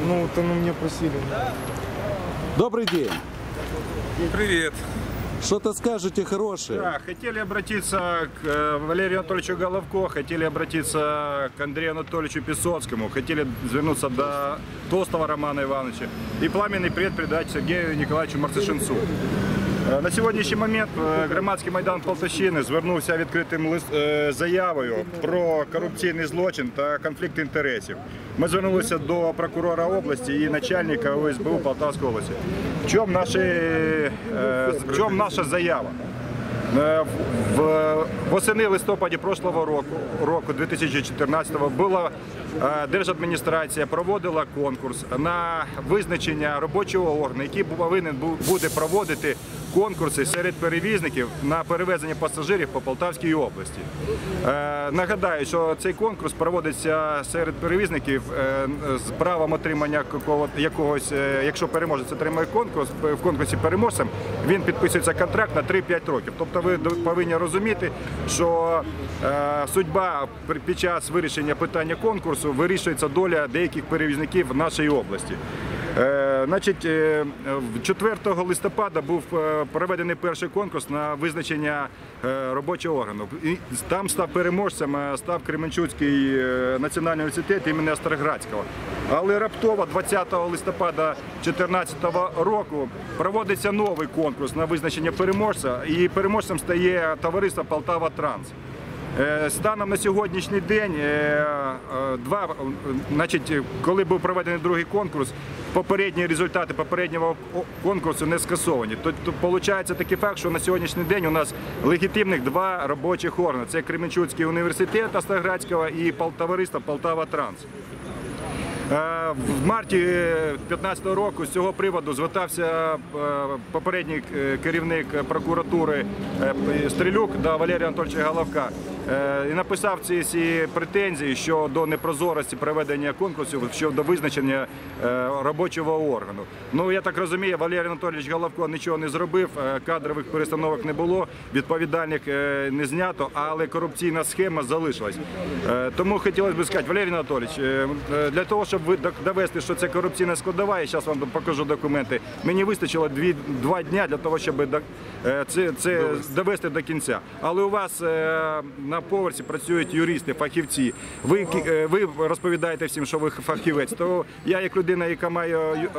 Ну, вот оно меня просили. Добрый день. Привет. Что-то скажете хорошее? Да, хотели обратиться к Валерию Анатольевичу Головко, хотели обратиться к Андрею Анатольевичу Песоцкому, хотели звернуться до Толстого Романа Ивановича и пламенный привет передать Сергею Николаевичу Марцишинцу. На сьогоднішній момент громадський майдан Полтавщини звернувся відкритим заявою про корупційний злочин та конфлікт інтересів. Ми звернулися до прокурора області і начальника ОСБУ Полтавської області. В чому наша заява? Восени листопаді прошлого року 2014-го, була держадміністрація проводила конкурс на визначення робочого органу, який повинен буде проводити конкурси серед перевізників на перевезення пасажирів по Полтавській області. Нагадаю, що цей конкурс проводиться серед перевізників з правом отримання якогось, якщо переможець отримає конкурс, в конкурсі переможцем, він підписується контракт на 3-5 років. Тобто ви повинні розуміти, що судьба під час вирішення питання конкурсу вирішується доля деяких перевізників в нашій області. Значить, 4 листопада був проведений перший конкурс на визначення робочого органу. І там став переможцем Кременчуцький національний університет імені Остроградського. Але раптово 20 листопада 2014 року проводиться новий конкурс на визначення переможця, і переможцем стає товариство «Полтава-Транс». Станом на сьогоднішній день, коли був проведений другий конкурс, попередні результати попереднього конкурсу не скасовані. Тобто, виходить такий факт, що на сьогоднішній день у нас легітимних два робочих органи. Це Кременчуцький університет Остроградського і товариство «Полтава-Транс». В марті 2015 року з цього приводу звертався попередній керівник прокуратури Стрелюк до Валерія Анатольовича Головка і написав ці претензії щодо непрозорості проведення конкурсів, щодо визначення робочого органу. Ну, я так розумію, Валерій Анатольович Головко нічого не зробив, кадрових перестановок не було, відповідальних не знято, але корупційна схема залишилась. Тому хотілося б сказати, Валерій Анатольович, для того, щоб ви довести, що це корупційна складова, я зараз вам покажу документи, мені вистачило 2 дні для того, щоб це довести до кінця. Але у вас на поверсі працюють юристи, фахівці. Ви розповідаєте всім, що ви фахівець. То я, як людина, яка має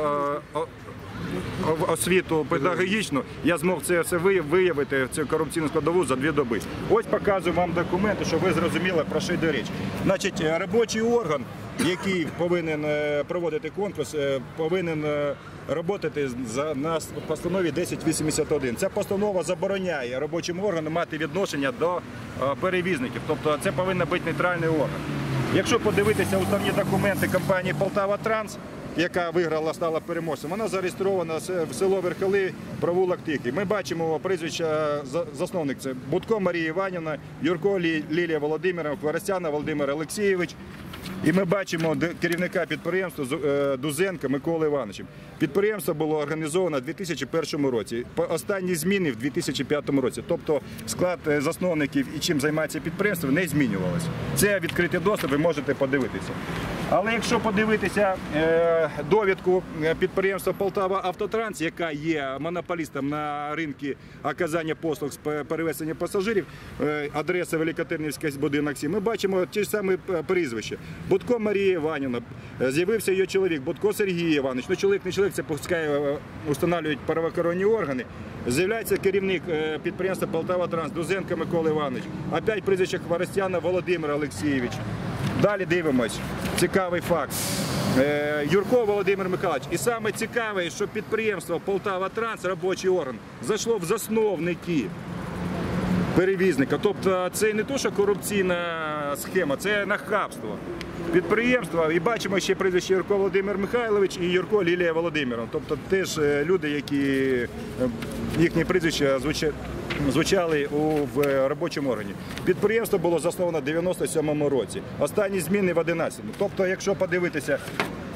освіту педагогічну, я змог це все виявити, цю корупційну складову за 2 доби. Ось показую вам документи, щоб ви зрозуміли, про що йде річ. Значить, робочий орган, який повинен проводити конкурс, повинен працювати на постанові 1081. Ця постанова забороняє робочим органам мати відношення до перевізників, тобто це повинен бути нейтральний орган. Якщо подивитися уставні документи компанії «Полтава-Транс», яка виграла, стала переможцем, вона зареєстрована в село Верхоли, провулок Тихий. Ми бачимо прізвища засновник – це Будко Марія Іванівна, Юрко Лілія Володимирівна, Хворостяна Володимир Олексійович. І ми бачимо керівника підприємства Дузенка Миколи Івановича. Підприємство було організовано у 2001 році, останні зміни в 2005 році. Тобто склад засновників і чим займається підприємство не змінювалося. Це відкритий доступ, ви можете подивитися. Але якщо подивитися довідку підприємства «Полтава-Автотранс», яка є монополістом на ринку оказання послуг з перевезення пасажирів, адреса Великотернівська, будинок 7, ми бачимо ті ж самі прізвища. Будко Марія Іванівна, з'явився її чоловік, Будко Сергій Іванович, ну чоловік не чоловік, це пускай встановлюють правоохоронні органи. З'являється керівник підприємства «Полтава-Транс» Дузенко Микола Іванович, опять прізвище Хворостяна Володимир Олексійович. Далі дивимось. Цікавий факт. Юрко Володимир Михайлович. І саме цікаве, що підприємство «Полтава-Транс», робочий орган, зайшло в засновники перевізника. Тобто це не то, що корупційна схема, це нахабство. Підприємства, і бачимо ще прізвище Юрко Володимир Михайлович і Юрко Лілія Володимирівна. Тобто теж люди, які їхні прізвища звучали в робочому органі. Підприємство було засновано в 1997 році. Останні зміни в 2011. Тобто, якщо подивитися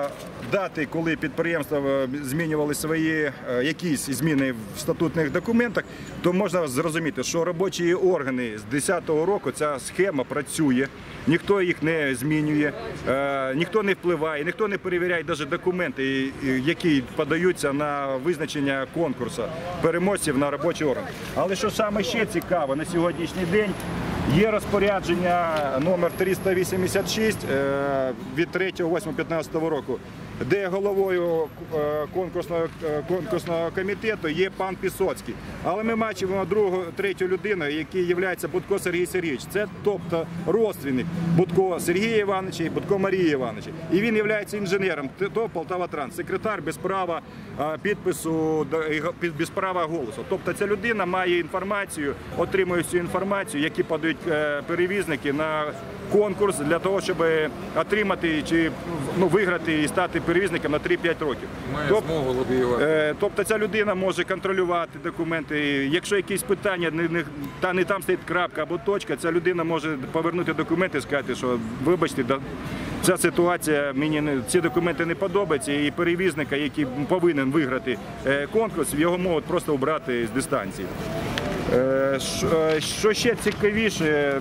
дати, коли підприємства змінювали свої якісь зміни в статутних документах, то можна зрозуміти, що робочі органи з 2010 року ця схема працює, ніхто їх не змінює, ніхто не впливає, ніхто не перевіряє навіть документи, які подаються на визначення конкурсу переможців на робочий орган. Але що саме ще цікаво, на сьогоднішній день є розпорядження номер 386 від 3.8.15 року, де головою конкурсного комітету є пан Пісоцький. Але ми бачимо третю людину, який є Будко Сергій Сергійович. Це тобто родственник Будко Сергія Івановича і Будко Марії Івановича. І він є інженером ТОВ «Полтава-Транс», секретар без права підпису, без права голосу. Тобто ця людина має інформацію, отримує всю інформацію, які подають перевізники на конкурс для того, щоб отримати чи виграти і стати перевізником на 3-5 років. Має змогу лобіювати. Тобто ця людина може контролювати документи. Якщо якісь питання, не там стоїть крапка або точка, ця людина може повернути документи і сказати, що вибачте, ця ситуація, мені ці документи не подобаються, і перевізника, який повинен виграти конкурс, його можуть просто обрати з дистанції. Що ще цікавіше,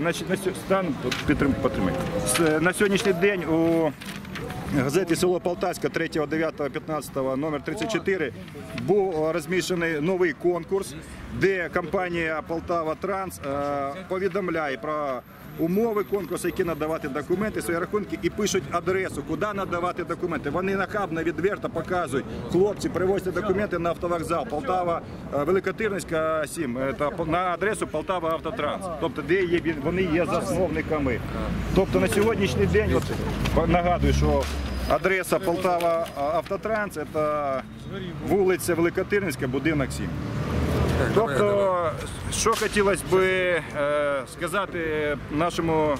на сьогоднішній день у газеті «Село Полтавське» 3.9.15 номер 34 був розміщений новий конкурс, де компанія «Полтава-Транс» повідомляє про умови конкурсу, які надавати документи, свої рахунки, і пишуть адресу, куди надавати документи. Вони нахабно, відверто показують, хлопці, привозять документи на автовокзал Полтава, Великотирницька, 7, на адресу Полтава Автотранс, тобто де вони є засновниками. Тобто на сьогоднішній день, нагадую, що адреса Полтава Автотранс – це вулиця Великотирницька, будинок 7. Тобто, що хотілося б сказати нашому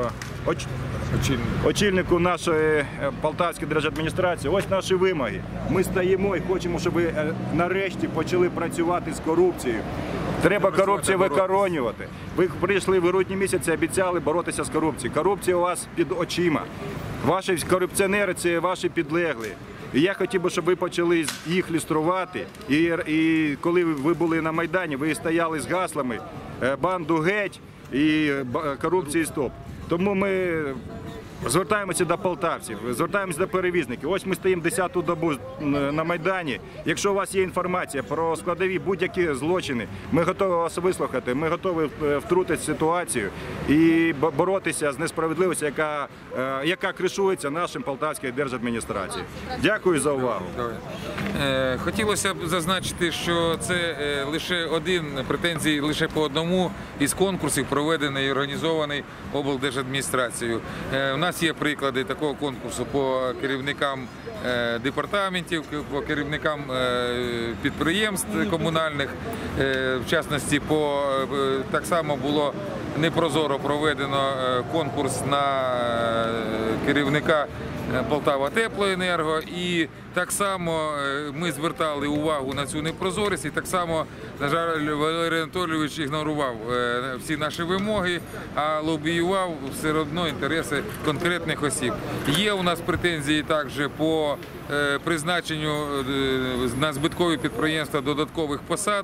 очільнику нашої Полтавської держадміністрації, ось наші вимоги. Ми стоїмо і хочемо, щоб ви нарешті почали працювати з корупцією. Треба корупцію викорінювати. Ви прийшли в грудні місяці, обіцяли боротися з корупцією. Корупція у вас під очима. Ваші корупціонери – це ваші підлеглі. І я хотів би, щоб ви почали їх люструвати. І коли ви були на Майдані, ви стояли з гаслами «Банду геть» і «Корупції стоп». Тому ми звертаємося до полтавців, звертаємося до перевізників. Ось ми стоїмо 10-ту добу на Майдані. Якщо у вас є інформація про складові будь-які злочини, ми готові вас вислухати, ми готові втрутити ситуацію і боротися з несправедливістю, яка кришується нашим Полтавською держадміністрацією. Дякую за увагу. Хотілося б зазначити, що це лише претензії лише по одному із конкурсів, проведений і організований облдержадміністрацією. У нас є приклади такого конкурсу по керівникам департаментів, по керівникам підприємств комунальних. В частності, так само було непрозоро проведено конкурс на керівника Полтава-Теплоенерго, і так само ми звертали увагу на цю непрозорість, і так само, на жаль, Валерій Анатолійович ігнорував всі наші вимоги, а лобіював все одно інтереси конкретних осіб. Є у нас претензії також по призначенню на збиткові підприємства додаткових посад,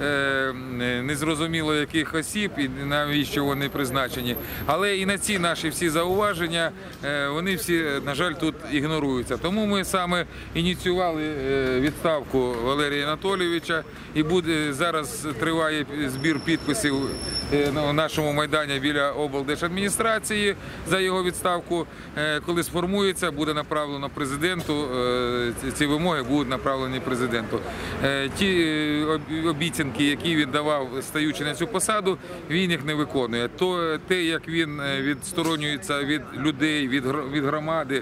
незрозуміло яких осіб і навіщо вони призначені. Але і на ці наші всі зауваження, вони всі, на жаль, тут ігноруються. Тому ми саме ініціювали відставку Валерія Анатолійовича, і зараз триває збір підписів на нашому Майдані біля облдержадміністрації за його відставку. Коли сформується, буде направлено президенту, ці вимоги будуть направлені президенту. Ті обіцянки, які він давав, стаючи на цю посаду, він їх не виконує. Те, як він відсторонюється від людей, від громади,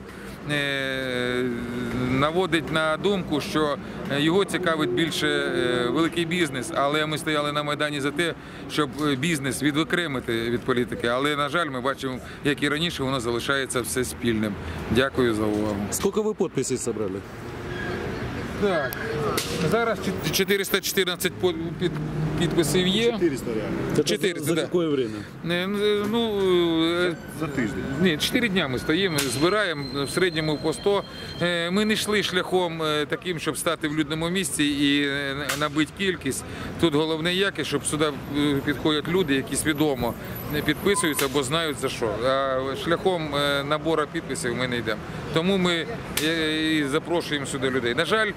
наводить на думку, що його цікавить більше великий бізнес, але ми стояли на Майдані за те, щоб бізнес відокремити від політики. Але, на жаль, ми бачимо, як і раніше, воно залишається все спільним. Дякую за увагу. Сколько вы подписей собрали? Так, зараз 414 підписів є. 400 реально. Это 400, за да. какое время? Ну, За тиждень. ні, 4 дня ми стоїмо, збираємо в середньому по 100. Ми не йшли шляхом таким, щоб стати в людному місці і набити кількість. Тут головне якість, щоб сюди підходять люди, які свідомо підписуються, бо знають за що. А шляхом набору підписів ми не йдемо. Тому ми і запрошуємо сюди людей. На жаль,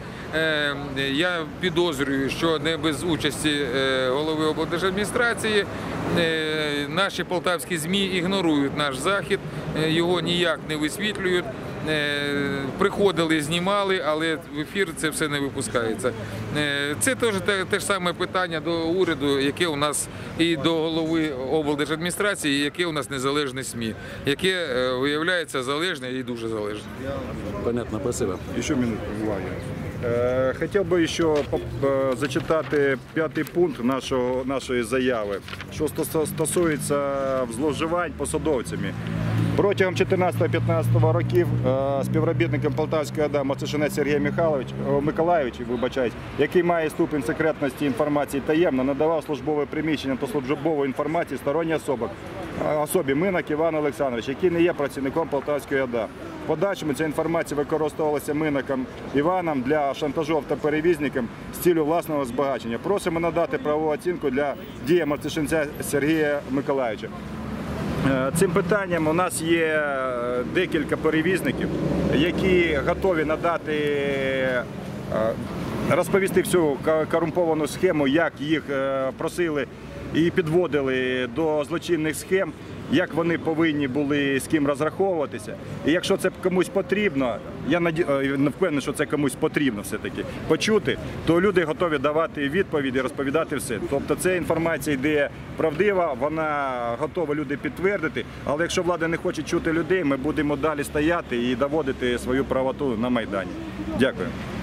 я підозрюю, що не без участі голови облдержадміністрації наші полтавські ЗМІ ігнорують наш захід, його ніяк не висвітлюють. Приходили, знімали, але в ефір це все не випускається. Це теж те ж саме питання до уряду, яке у нас і до голови облдержадміністрації, яке у нас незалежне СМІ, яке виявляється залежне і дуже залежне. Понятно, спасибо. Еще минутку, Влада. Хотів би ще зачитати 5-й пункт нашої заяви, що стосується зловживань посадовцями. Протягом 14-15 років співробітником Полтавської ОДА Мацишинець Сергій Миколайович, який має ступінь секретності інформації таємно, надавав службове приміщення та службову інформацію сторонній особі Минак Іван Олександрович, який не є працівником Полтавської ОДА. В подальшому ця інформація використовувалася Минаком Іваном для шантажу автоперевізникам з ціллю власного збагачення. Просимо надати правову оцінку для дії Мацишинця Сергія Миколайовича. Цим питанням у нас є декілька перевізників, які готові надати, розповісти всю корумповану схему, як їх просили і підводили до злочинних схем, як вони повинні були з ким розраховуватися. І якщо це комусь потрібно, я не впевнений, що це комусь потрібно все-таки почути, то люди готові давати відповіді, розповідати все. Тобто ця інформація йде правдива, вона готова люди підтвердити, але якщо влада не хоче чути людей, ми будемо далі стояти і доводити свою правоту на Майдані. Дякую.